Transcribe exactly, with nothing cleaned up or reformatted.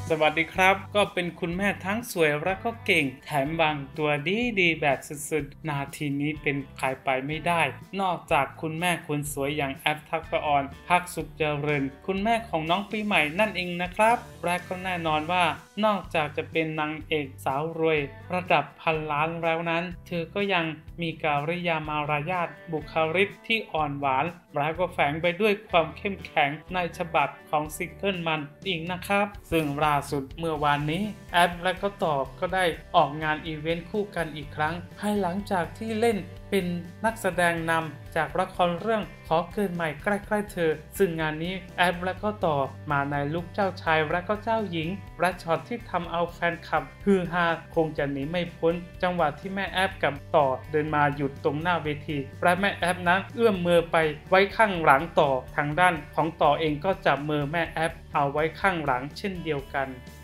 สวัสดีครับก็เป็นคุณแม่ทั้งสวยและก็เก่งแถมวางตัวดีดีแบบสุดๆนาทีนี้เป็นใครไปไม่ได้นอกจากคุณแม่คนสวยอย่างแอปทักษะออนภักสุขเจริญคุณแม่ของน้องปีใหม่นั่นเองนะครับและก็แน่นอนว่านอกจากจะเป็นนางเอกสาวรวยระดับพันล้านแล้วนั้นเธอก็ยังมีกริยามารยาทบุคลิกที่อ่อนหวานและก็แฝงไปด้วยความเข้มแข็งในฉบับของซิงเกิลมันอีกนะครับซึ่งล่าสุดเมื่อวานนี้แอปและก็ต่อก็ได้ออกงานอีเวนต์คู่กันอีกครั้งภายหลังจากที่เล่นเป็นนักแสดงนำจากละครเรื่องขอเกิดใหม่ใกล้ๆเธอซึ่งงานนี้แอปและก็ต่อมาในลุคเจ้าชายและก็เจ้าหญิงและช็อตที่ทำเอาแฟนคลับฮือฮาคงจะหนีไม่พ้นจังหวะที่แม่แอปกับต่อเดินมาหยุดตรงหน้าเวทีและแม่แอปนั้นเอื้อมมือไปไว้ข้างหลังต่อทางด้านของต่อเองก็จับมือแม่แอปเอาไว้ข้างหลังเช่นเดียวกัน